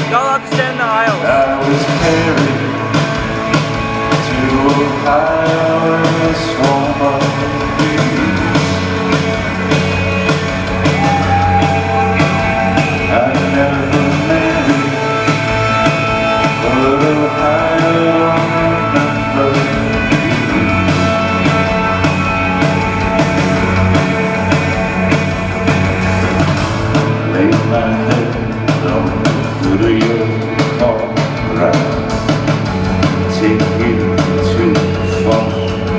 Y'all have to stand in the aisle. I was carried to Ohio in a swarm of bees. I never married, but Ohio remembers me. Lay my head on the foot of your car ride. Take you too far.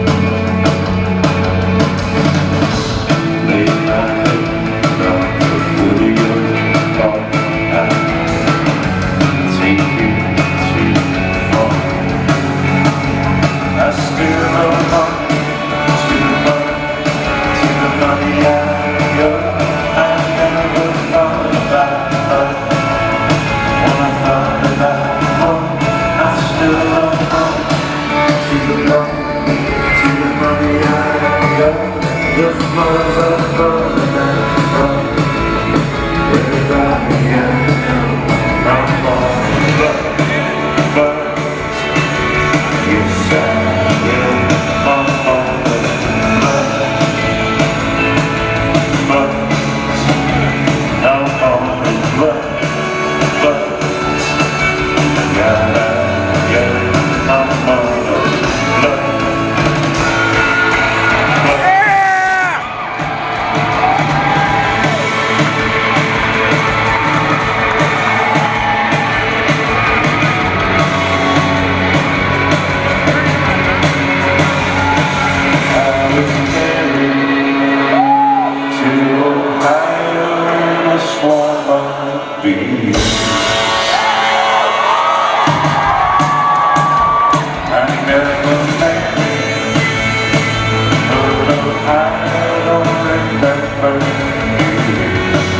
Lay my head on the foot of your car ride. Take you too far. I still love money, to the money I got. I never thought about her. When I thought about her, I still love money, to the money I got. The flows of burning and run. Everybody I know, I'm on but yes I will. I'm on I don't remember you.